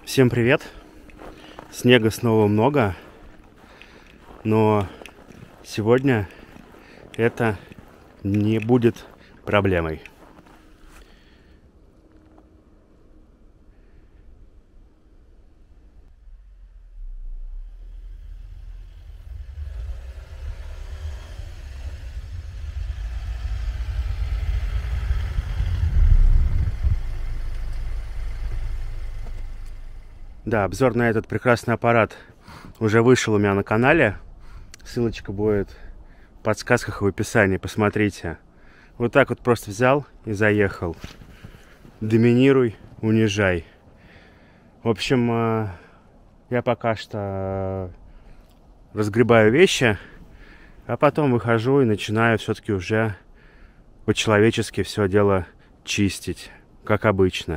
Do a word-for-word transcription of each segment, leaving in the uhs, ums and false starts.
Всем привет! Снега снова много, но сегодня это не будет проблемой. Да, обзор на этот прекрасный аппарат уже вышел у меня на канале. Ссылочка будет в подсказках и в описании, посмотрите. Вот так вот просто взял и заехал. Доминируй, унижай. В общем, я пока что разгребаю вещи, а потом выхожу и начинаю все-таки уже по-человечески все дело чистить, как обычно.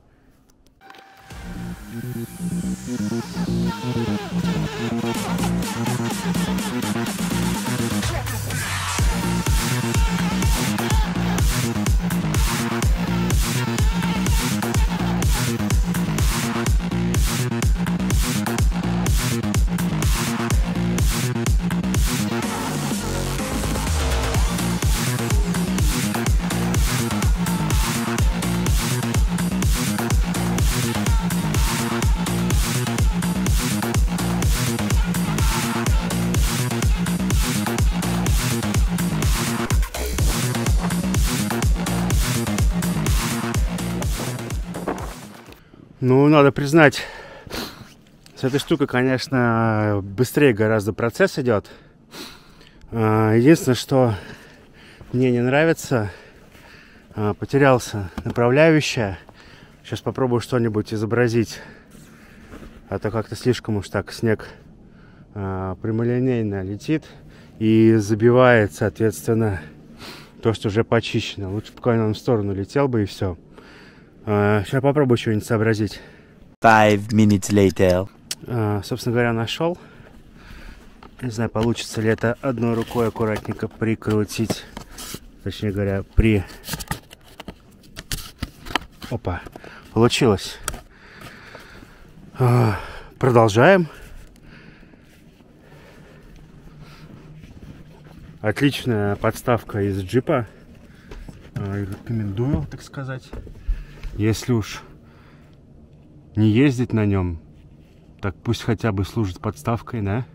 Ну, надо признать, с этой штукой, конечно, быстрее гораздо процесс идет. Единственное, что мне не нравится, потерялся направляющая. Сейчас попробую что-нибудь изобразить. А то как-то слишком уж так снег прямолинейно летит и забивает, соответственно, то, что уже почищено. Лучше бы в в сторону летел бы и все. Uh, сейчас попробую что-нибудь сообразить. Five minutes later. Uh, собственно говоря, нашел. Не знаю, получится ли это одной рукой аккуратненько прикрутить. Точнее говоря, при... Опа, получилось. Uh, продолжаем. Отличная подставка из джипа. Uh, рекомендую, так сказать. Если уж не ездить на нем, так пусть хотя бы служит подставкой, да?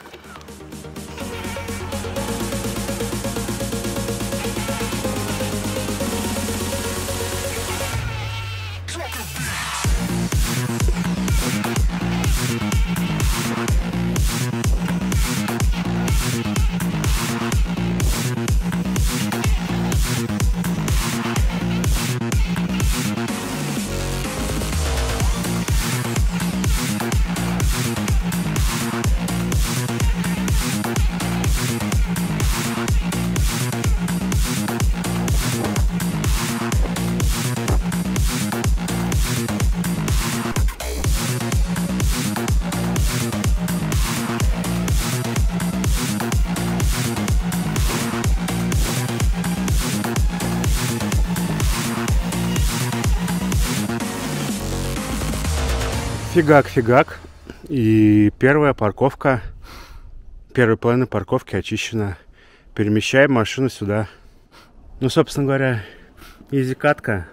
Фигак-фигак. И первая парковка, первая половина парковки очищена. Перемещаем машину сюда. Ну, собственно говоря, изи-катка.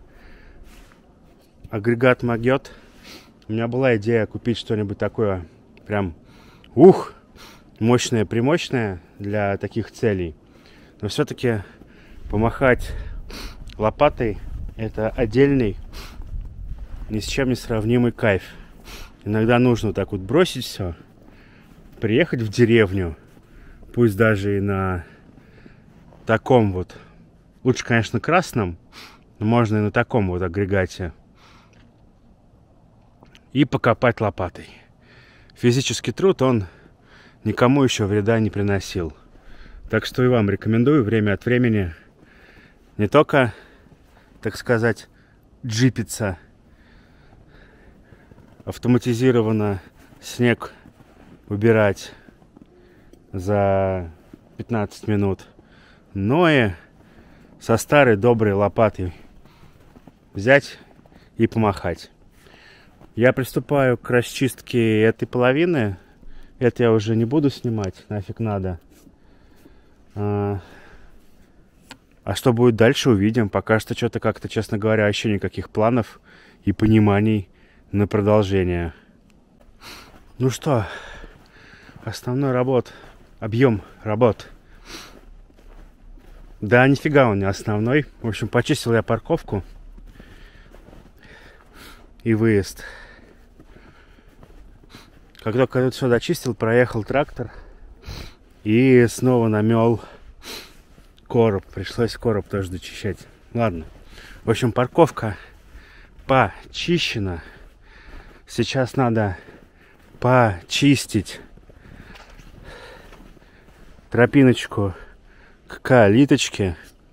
Агрегат могет. У меня была идея купить что-нибудь такое прям, ух, мощное-примощное для таких целей. Но все-таки помахать лопатой — это отдельный, ни с чем не сравнимый кайф. Иногда нужно так вот бросить все, приехать в деревню, пусть даже и на таком вот, лучше, конечно, красном, но можно и на таком вот агрегате, и покопать лопатой. Физический труд, он никому еще вреда не приносил. Так что и вам рекомендую время от времени не только, так сказать, джипиться, автоматизированно снег убирать за пятнадцать минут, но и со старой доброй лопатой взять и помахать. Я приступаю к расчистке этой половины. Это я уже не буду снимать, нафиг надо. А, а что будет дальше, увидим. Пока что что-то как-то, честно говоря, вообще никаких планов и пониманий на продолжение. Ну что, основной работ, объем работ. Да, нифига он не основной. В общем, почистил я парковку и выезд. Как только я все дочистил, проехал трактор и снова намел короб. Пришлось короб тоже дочищать. Ладно. В общем, парковка почищена. Сейчас надо почистить тропиночку к калиточке.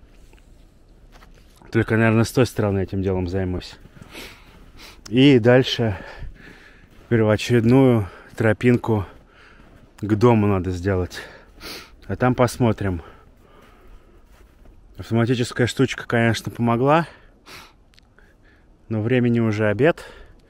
Только, наверное, с той стороны этим делом займусь. И дальше первоочередную тропинку к дому надо сделать. А там посмотрим. Автоматическая штучка, конечно, помогла. Но времени уже обед.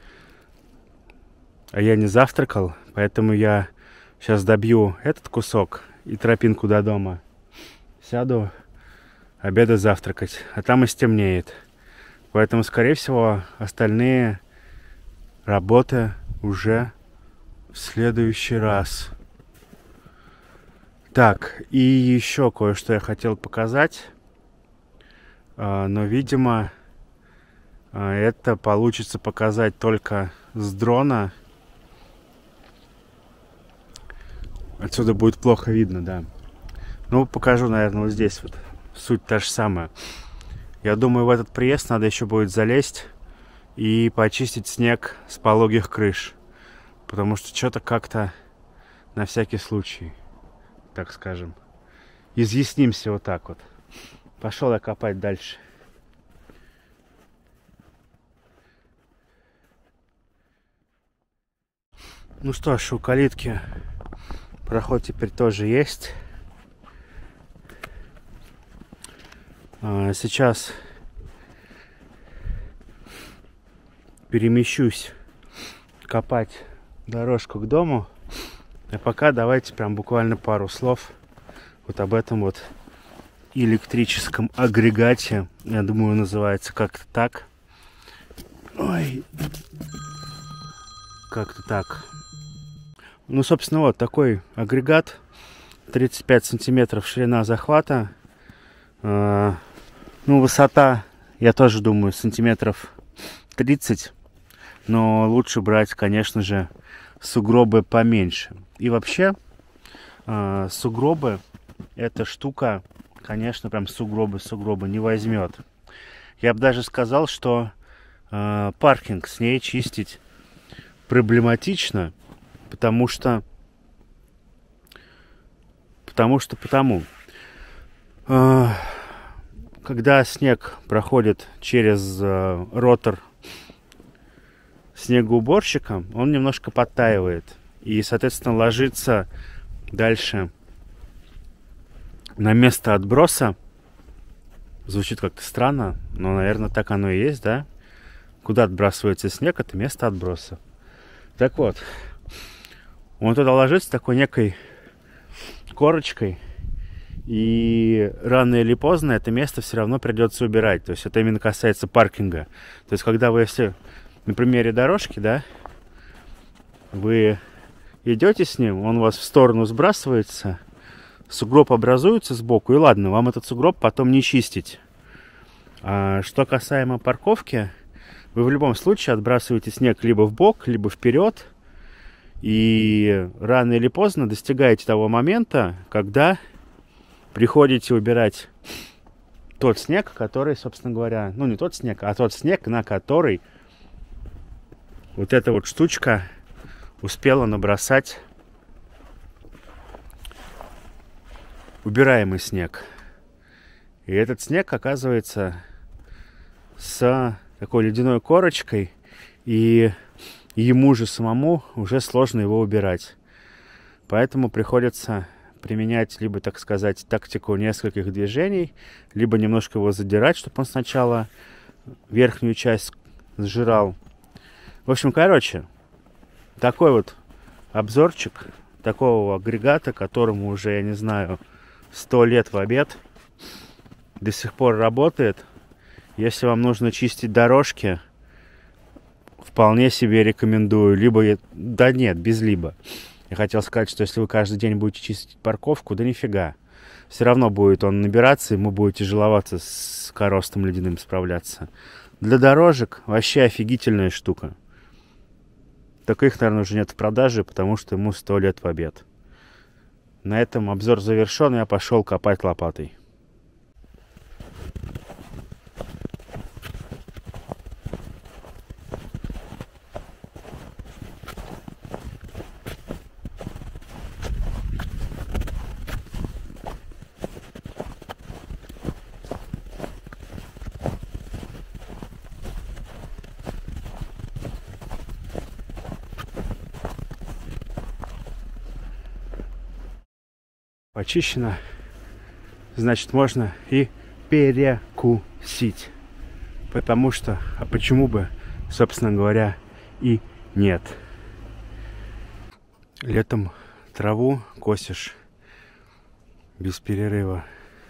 А я не завтракал. Поэтому я сейчас добью этот кусок и тропинку до дома. Сяду обеда завтракать. А там и стемнеет. Поэтому, скорее всего, остальные работы уже в следующий раз. Так, и еще кое-что я хотел показать. Но, видимо, это получится показать только с дрона. Отсюда будет плохо видно, да. Ну, покажу, наверное, вот здесь вот. Суть та же самая. Я думаю, в этот приезд надо еще будет залезть и почистить снег с пологих крыш. Потому что что-то как-то на всякий случай, так скажем, изъяснимся вот так вот. Пошел я копать дальше. Ну что ж, у калитки проход теперь тоже есть. Сейчас перемещусь копать дорожку к дому. А пока давайте прям буквально пару слов вот об этом вот электрическом агрегате. Я думаю, называется как-то так. Ой. Как-то так. Ну, собственно, вот такой агрегат. тридцать пять сантиметров ширина захвата. Ну, высота, я тоже думаю, сантиметров тридцать. Но лучше брать, конечно же, сугробы поменьше. И вообще, э, сугробы, эта штука, конечно, прям сугробы, сугробы не возьмет. Я бы даже сказал, что э, паркинг с ней чистить проблематично, потому что, потому что, потому. Э, когда снег проходит через э, ротор снегоуборщика, он немножко подтаивает и, соответственно, ложится дальше на место отброса. Звучит как-то странно, но, наверное, так оно и есть, да? Куда отбрасывается снег, это место отброса. Так вот, он туда ложится такой некой корочкой, и рано или поздно это место все равно придется убирать. То есть это именно касается паркинга. То есть когда вы, если на примере дорожки, да, вы идете с ним, он у вас в сторону сбрасывается, сугроб образуется сбоку, и ладно, вам этот сугроб потом не чистить. А что касаемо парковки, вы в любом случае отбрасываете снег либо в бок, либо вперед, и рано или поздно достигаете того момента, когда приходите убирать тот снег, который, собственно говоря, ну не тот снег, а тот снег, на который вот эта вот штучка успела набросать убираемый снег. И этот снег оказывается с такой ледяной корочкой, и ему же самому уже сложно его убирать. Поэтому приходится применять либо, так сказать, тактику нескольких движений, либо немножко его задирать, чтобы он сначала верхнюю часть сжирал, В общем, короче, такой вот обзорчик такого агрегата, которому уже, я не знаю, сто лет в обед, до сих пор работает. Если вам нужно чистить дорожки, вполне себе рекомендую. Либо, да нет, без либо. Я хотел сказать, что если вы каждый день будете чистить парковку, да нифига. Все равно будет он набираться, и ему будет тяжеловато с коростом ледяным справляться. Для дорожек вообще офигительная штука. Только их, наверное, уже нет в продаже, потому что ему сто лет в обед. На этом обзор завершен, я пошел копать лопатой. Почищено, значит, можно и перекусить. Потому что, а почему бы, собственно говоря, и нет. Летом траву косишь без перерыва.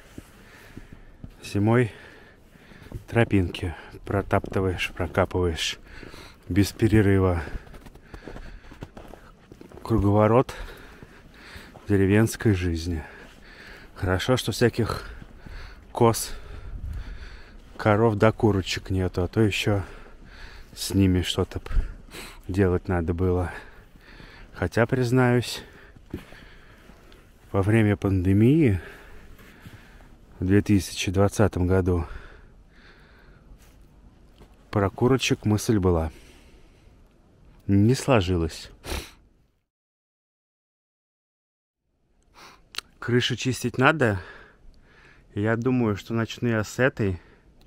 Зимой тропинки протаптываешь, прокапываешь без перерыва. Круговорот деревенской жизни. Хорошо, что всяких коз, коров да курочек нету, а то еще с ними что-то делать надо было. Хотя, признаюсь, во время пандемии в две тысячи двадцатом году про курочек мысль была. Не сложилось. Крышу чистить надо. Я думаю, что начну я с этой.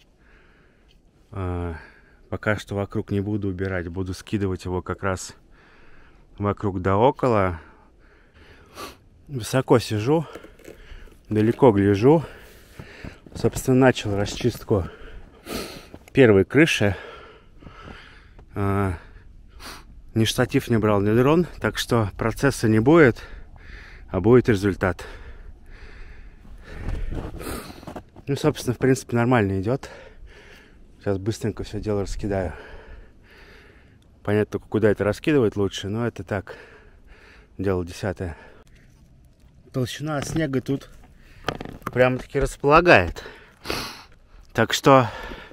А, пока что вокруг не буду убирать. Буду скидывать его как раз вокруг да около. Высоко сижу. Далеко гляжу. Собственно, начал расчистку первой крыши. А, ни штатив не брал, ни дрон. Так что процесса не будет, а будет результат. Ну, собственно, в принципе, нормально идет. Сейчас быстренько все дело раскидаю. Понятно только, куда это раскидывать лучше, но это так, дело десятое. Толщина снега тут прямо-таки располагает. Так что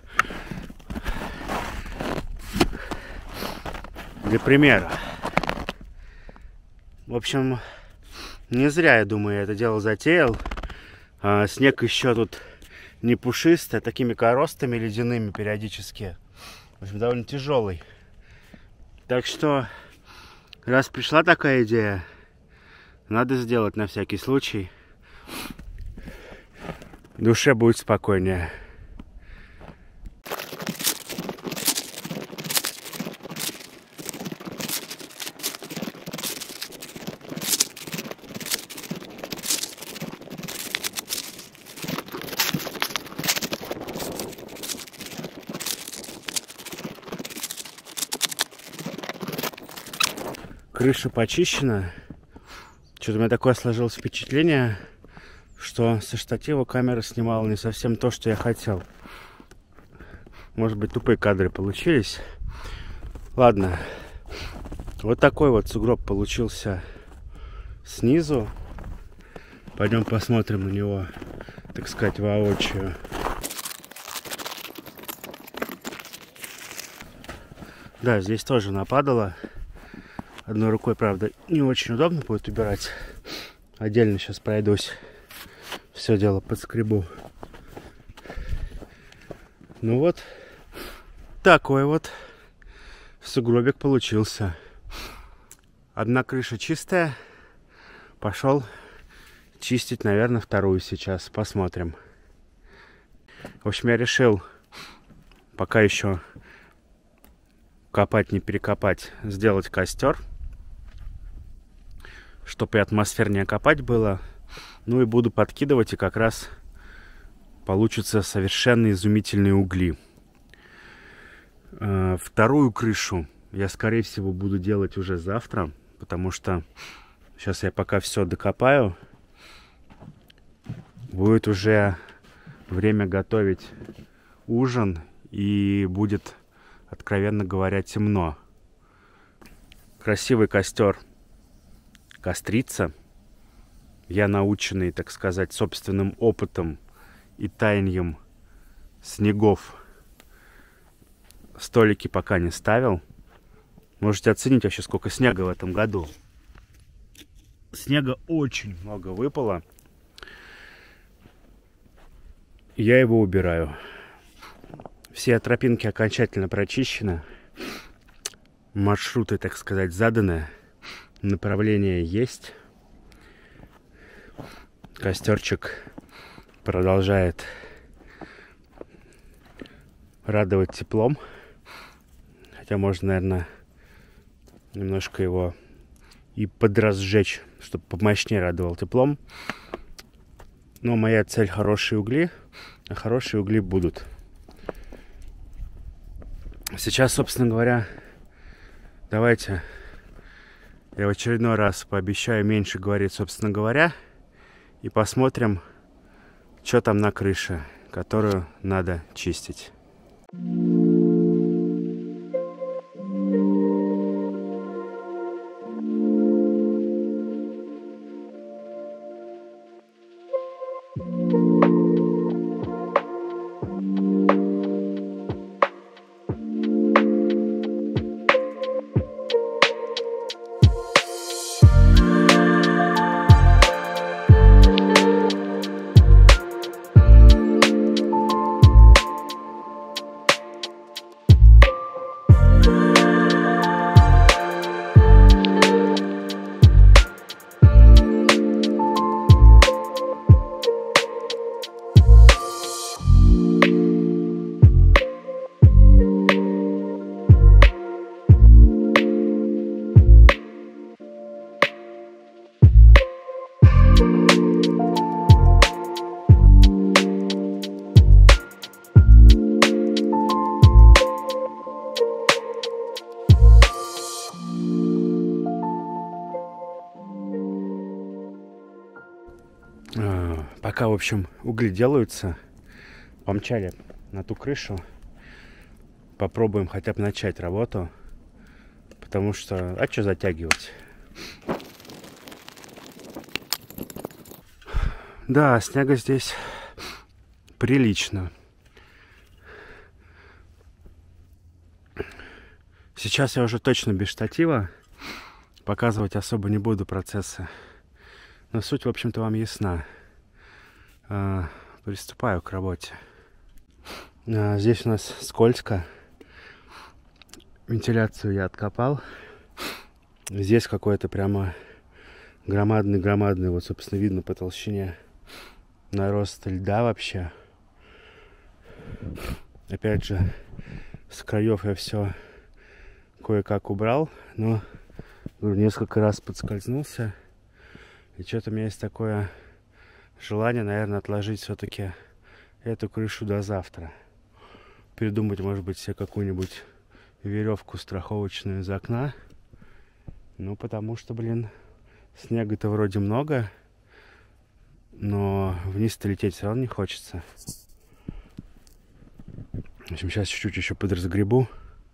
для примера. В общем, не зря, я думаю, я это дело затеял. А, снег еще тут не пушистый, а такими коростами ледяными периодически. В общем, довольно тяжелый. Так что, раз пришла такая идея, надо сделать на всякий случай. Душе будет спокойнее. Крыша почищена. Что-то у меня такое сложилось впечатление, что со штатива камера снимала не совсем то, что я хотел. Может быть, тупые кадры получились. Ладно. Вот такой вот сугроб получился снизу. Пойдем посмотрим на него, так сказать, воочию. Да, здесь тоже нападало. Одной рукой, правда, не очень удобно будет убирать. Отдельно сейчас пройдусь. Все дело подскребу. Ну вот, такой вот сугробик получился. Одна крыша чистая. Пошел чистить, наверное, вторую сейчас. Посмотрим. В общем, я решил пока еще копать, не перекопать, сделать костер, чтобы и атмосфернее копать было. Ну и буду подкидывать, и как раз получатся совершенно изумительные угли. Вторую крышу я, скорее всего, буду делать уже завтра, потому что сейчас я пока все докопаю. Будет уже время готовить ужин, и будет, откровенно говоря, темно. Красивый костер кострится. Я, наученный, так сказать, собственным опытом и таянием снегов, столики пока не ставил. Можете оценить вообще, сколько снега в этом году. Снега очень много выпало. Я его убираю. Все тропинки окончательно прочищены. Маршруты, так сказать, заданы. Направление есть. Костерчик продолжает радовать теплом. Хотя можно, наверное, немножко его и подразжечь, чтобы помощнее радовал теплом. Но моя цель — хорошие угли, а хорошие угли будут. Сейчас, собственно говоря, давайте я в очередной раз пообещаю меньше говорить, собственно говоря, и посмотрим, что там на крыше, которую надо чистить. Пока, в общем, угли делаются, помчали на ту крышу. Попробуем хотя бы начать работу. Потому что... А что затягивать? Да, снега здесь прилично. Сейчас я уже точно без штатива. Показывать особо не буду процессы. Но суть, в общем-то, вам ясна. А, приступаю к работе. А, здесь у нас скользко. Вентиляцию я откопал. Здесь какой-то прямо громадный-громадный, вот, собственно, видно по толщине, нарост льда вообще. Опять же, с краев я все кое-как убрал, но несколько раз подскользнулся. И что-то у меня есть такое желание, наверное, отложить все-таки эту крышу до завтра. Придумать, может быть, себе какую-нибудь веревку страховочную из окна. Ну, потому что, блин, снега-то вроде много, но вниз-то лететь все равно не хочется. В общем, сейчас чуть-чуть еще подразгребу.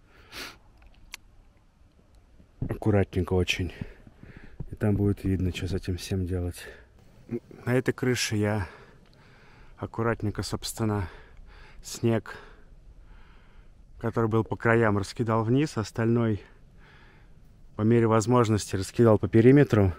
Аккуратненько очень. И там будет видно, что с этим всем делать. На этой крыше я аккуратненько, собственно, снег, который был по краям, раскидал вниз. Остальной, по мере возможности, раскидал по периметру.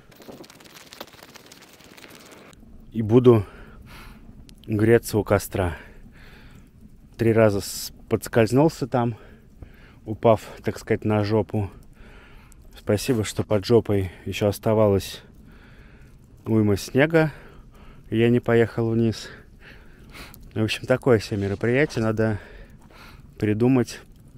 И буду греться у костра. Три раза подскользнулся там, упав, так сказать, на жопу. Спасибо, что под жопой еще оставалось уйма снега. И я не поехал вниз. В общем, такое себе мероприятие. Надо придумать,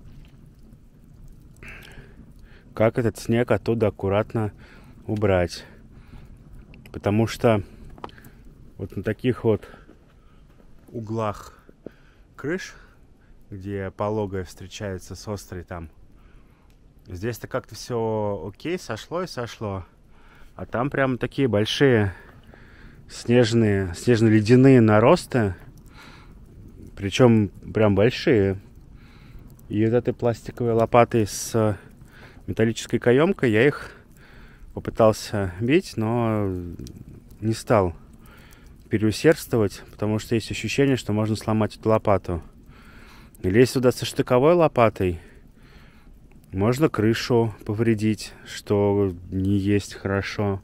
как этот снег оттуда аккуратно убрать. Потому что вот на таких вот углах крыш, где пологая встречается с острой там Здесь-то как-то все окей, сошло и сошло. А там прям такие большие снежные, снежно-ледяные наросты. Причем прям большие. И вот этой пластиковой лопатой с металлической каемкой я их попытался бить, но не стал переусердствовать, потому что есть ощущение, что можно сломать эту лопату. Или если сюда со штыковой лопатой, можно крышу повредить, что не есть хорошо.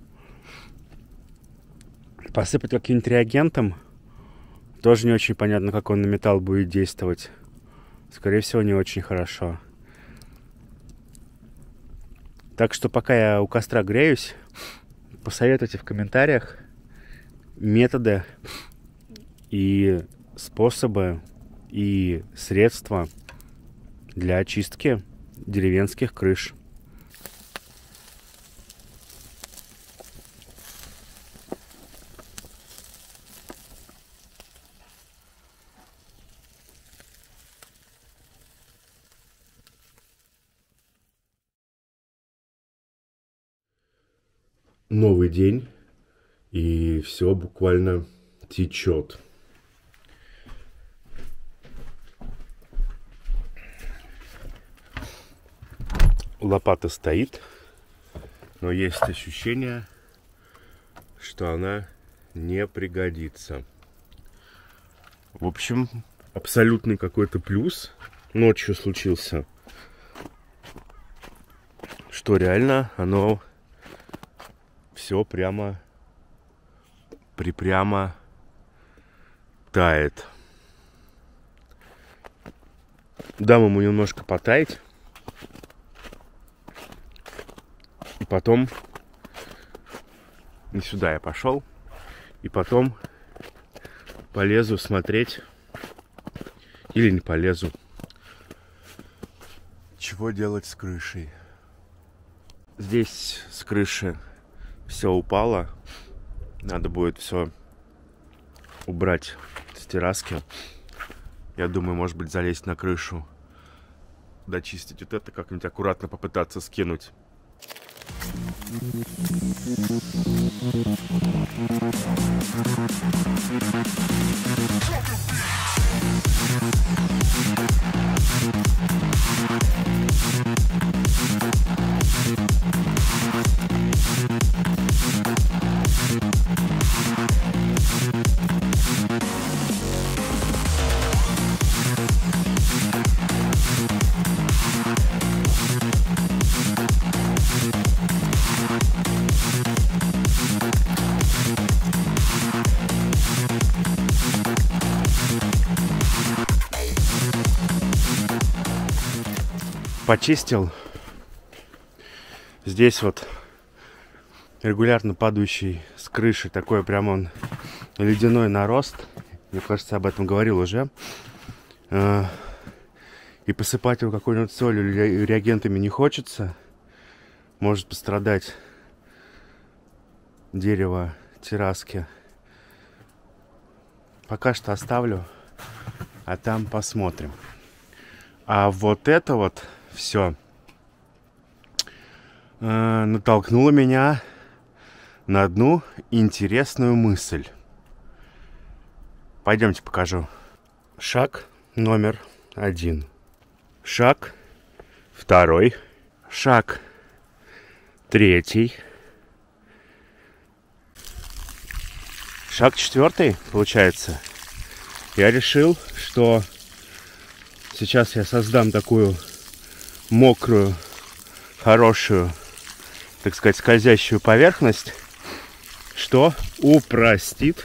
Посыпать каким-нибудь реагентом, тоже не очень понятно, как он на металл будет действовать. Скорее всего, не очень хорошо. Так что пока я у костра греюсь, посоветуйте в комментариях методы и способы и средства для очистки деревенских крыш. Новый день, и все буквально течет. Лопата стоит, но есть ощущение, что она не пригодится. В общем, абсолютный какой-то плюс ночью случился, что реально оно все прямо припрямо тает. Дам ему немножко потаять. И потом не сюда я пошел. И потом полезу смотреть. Или не полезу. Чего делать с крышей? Здесь с крыши все упало. Надо будет все убрать с терраски. Я думаю, может быть, залезть на крышу, дочистить вот это, как-нибудь аккуратно попытаться скинуть. Почистил. Здесь вот регулярно падающий с крыши такой прям он ледяной нарост. Мне кажется, об этом говорил уже. И посыпать его какой-нибудь солью или реагентами не хочется. Может пострадать дерево терраски. Пока что оставлю, а там посмотрим. А вот это вот все э, натолкнуло меня на одну интересную мысль. Пойдемте покажу. Шаг номер один. Шаг второй. Шаг третий. Шаг четвертый, получается. Я решил, что сейчас я создам такую мокрую, хорошую, так сказать, скользящую поверхность, что упростит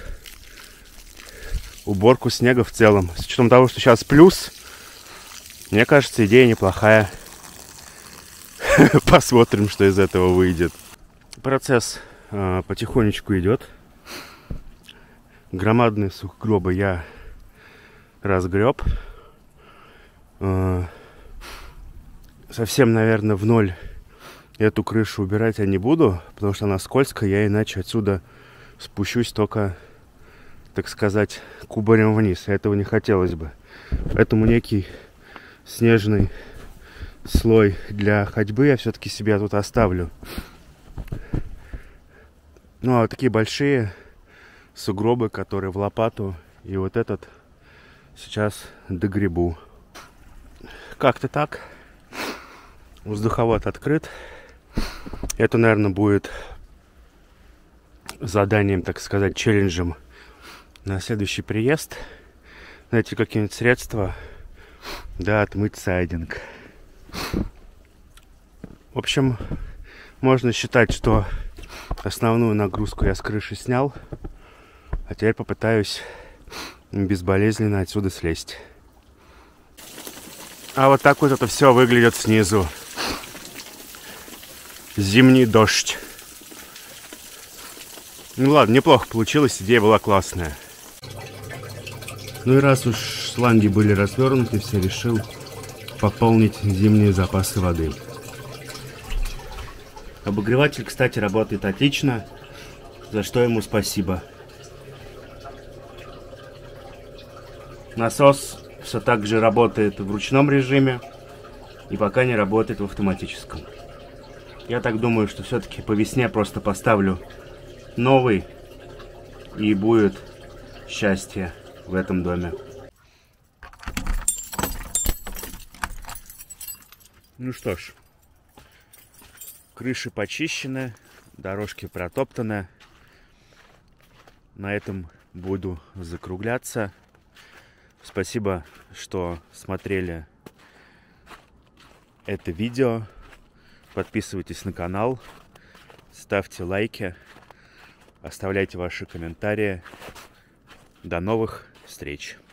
уборку снега в целом. С учетом того, что сейчас плюс, мне кажется, идея неплохая. Посмотрим, что из этого выйдет. Процесс э, потихонечку идет. Громадные сугробы я разгреб. Э, совсем, наверное, в ноль эту крышу убирать я не буду, потому что она скользкая, я иначе отсюда спущусь только, так сказать, кубарем вниз. Этого не хотелось бы. Поэтому некий снежный слой для ходьбы я все-таки себе тут оставлю. Ну, а такие большие сугробы, которые в лопату, и вот этот сейчас догребу. Как-то так. Воздуховод открыт. Это, наверное, будет заданием, так сказать, челленджем на следующий приезд. Найти какие-нибудь средства, да, отмыть сайдинг. В общем, можно считать, что основную нагрузку я с крыши снял, а теперь попытаюсь безболезненно отсюда слезть. А вот так вот это все выглядит снизу. Зимний дождь. Ну ладно, неплохо получилось, идея была классная. Ну и раз уж шланги были развернуты, все, решил пополнить зимние запасы воды. Обогреватель, кстати, работает отлично, за что ему спасибо. Насос все так же работает в ручном режиме и пока не работает в автоматическом. Я так думаю, что все-таки по весне просто поставлю новый, и будет счастье в этом доме. Ну что ж, крыши почищены, дорожки протоптаны. На этом буду закругляться. Спасибо, что смотрели это видео. Подписывайтесь на канал, ставьте лайки, оставляйте ваши комментарии. До новых встреч!